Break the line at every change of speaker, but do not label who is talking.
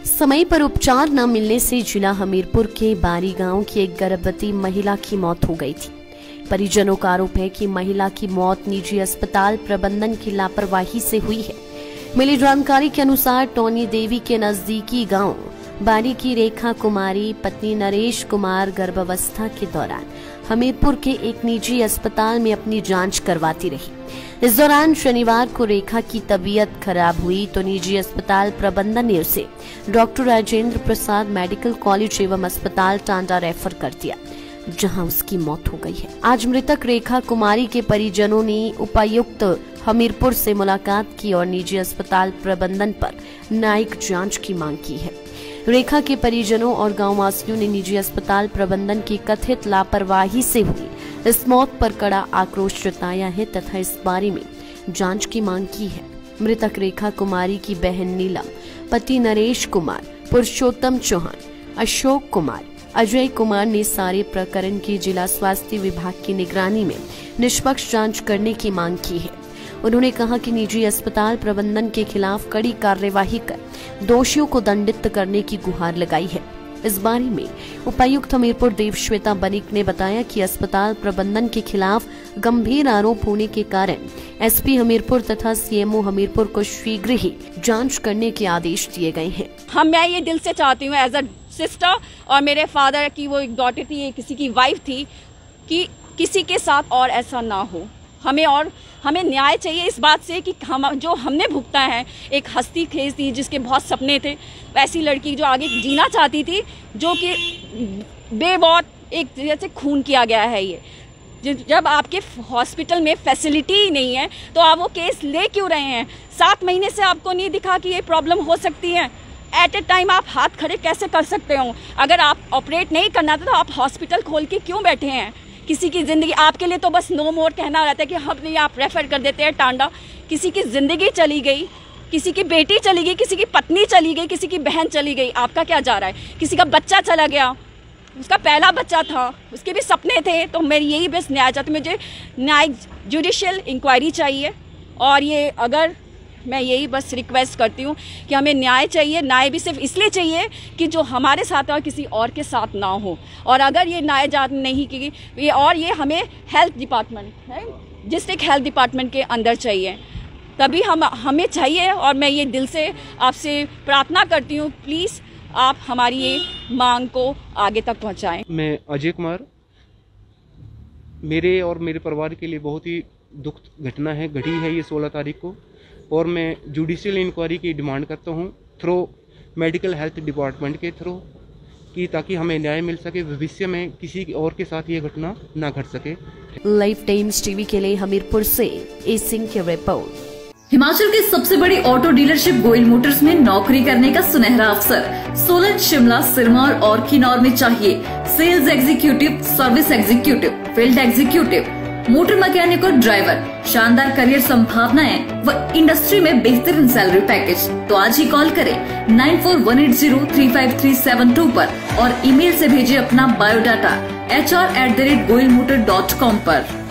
समय पर उपचार न मिलने से जिला हमीरपुर के बारी गांव की एक गर्भवती महिला की मौत हो गई थी। परिजनों का आरोप है कि महिला की मौत निजी अस्पताल प्रबंधन की लापरवाही से हुई है। मिली जानकारी के अनुसार टोनी देवी के नजदीकी गांव बारी की रेखा कुमारी पत्नी नरेश कुमार गर्भावस्था के दौरान हमीरपुर के एक निजी अस्पताल में अपनी जांच करवाती रही। इस दौरान शनिवार को रेखा की तबीयत खराब हुई तो निजी अस्पताल प्रबंधन ने उसे doctor Rajendra Prasad medical college एवं अस्पताल टांडा रेफर कर दिया, जहां उसकी मौत हो गई है। आज मृतक रेखा कुमारी के परिजनों ने उपायुक्त हमीरपुर से मुलाकात की और निजी अस्पताल प्रबंधन पर न्यायिक जांच की मांग की है। रेखा के परिजनों और गांव वासियों ने निजी अस्पताल प्रबंधन की कथित लापरवाही से हुई इस मौत पर कड़ा आक्रोश जताया है तथा इस बारे में जांच की मांग की है। मृतक रेखा कुमारी की बहन नीलम, पति नरेश कुमार, पुरुषोत्तम चौहान, अशोक कुमार, अजय कुमार ने सारे प्रकरण की जिला स्वास्थ्य विभाग की निगरानी में निष्पक्ष जांच करने की मांग की है। उन्होंने कहा कि निजी अस्पताल प्रबंधन के खिलाफ कड़ी कार्यवाही कर दोषियों को दंडित करने की गुहार लगाई है। इस बारे में उपायुक्त हमीरपुर देवश्वेता बनिक ने बताया कि अस्पताल प्रबंधन के खिलाफ गंभीर आरोप होने के कारण एसपी हमीरपुर तथा सीएमओ हमीरपुर को शीघ्र ही जांच करने के आदेश दिए गए हैं।
मैं ये दिल से चाहती हूँ एज अ सिस्टर और मेरे फादर की वो एक डॉटर थी, किसी की वाइफ थी, कि किसी के साथ और ऐसा ना हो। हमें न्याय चाहिए इस बात से कि हमने भुगता है। एक हस्ती खेज थी जिसके बहुत सपने थे, वैसी लड़की जो आगे जीना चाहती थी, जो कि बेबौत एक जैसे खून किया गया है। ये जब आपके हॉस्पिटल में फैसिलिटी ही नहीं है तो आप वो केस ले क्यों रहे हैं? 7 महीने से आपको नहीं दिखा कि ये प्रॉब्लम हो सकती है? एट ए टाइम आप हाथ खड़े कैसे कर सकते हो? अगर आप ऑपरेट नहीं करना था तो आप हॉस्पिटल खोल के क्यों बैठे हैं? किसी की जिंदगी आपके लिए तो बस नो मोर कहना रहता है कि हम नहीं, आप रेफर कर देते हैं टांडा। किसी की जिंदगी चली गई, किसी की बेटी चली गई, किसी की पत्नी चली गई, किसी की बहन चली गई, आपका क्या जा रहा है? किसी का बच्चा चला गया, उसका पहला बच्चा था, उसके भी सपने थे। तो मेरी यही बस न्याय चाहती, मुझे न्यायिक जुडिशियल इंक्वायरी चाहिए। और ये अगर मैं यही बस रिक्वेस्ट करती हूँ कि हमें न्याय चाहिए। न्याय भी सिर्फ इसलिए चाहिए कि जो हमारे साथ है और किसी और के साथ ना हो। और अगर ये न्याय जांच नहीं की गई और ये हमें हेल्थ डिपार्टमेंट है, डिस्ट्रिक्ट हेल्थ डिपार्टमेंट के अंदर चाहिए, तभी हमें चाहिए। और मैं ये दिल से आपसे प्रार्थना करती हूँ, प्लीज़ आप हमारी ये मांग को आगे तक पहुँचाएँ।
मैं अजय कुमार, मेरे और मेरे परिवार के लिए बहुत ही दुख घटना घटी है ये 16 तारीख को। और मैं जुडिशियल इंक्वायरी की डिमांड करता हूँ थ्रू मेडिकल हेल्थ डिपार्टमेंट के थ्रू, कि ताकि हमें न्याय मिल सके, भविष्य में किसी और के साथ ये घटना ना घट सके।
लाइव टाइम्स टीवी के लिए हमीरपुर से ए सिंह की रिपोर्ट।
हिमाचल की सबसे बड़ी ऑटो डीलरशिप गोयल मोटर्स में नौकरी करने का सुनहरा अवसर। सोलन, शिमला, सिरमौर और किन्नौर में चाहिए sales executive, service executive, field executive, motor mechanic और ड्राइवर। शानदार करियर संभावनाएं व इंडस्ट्री में बेहतरीन सैलरी पैकेज। तो आज ही कॉल करें 9418035372 पर और ईमेल से भेजिए अपना बायोडाटा hr@goilmotor.com पर।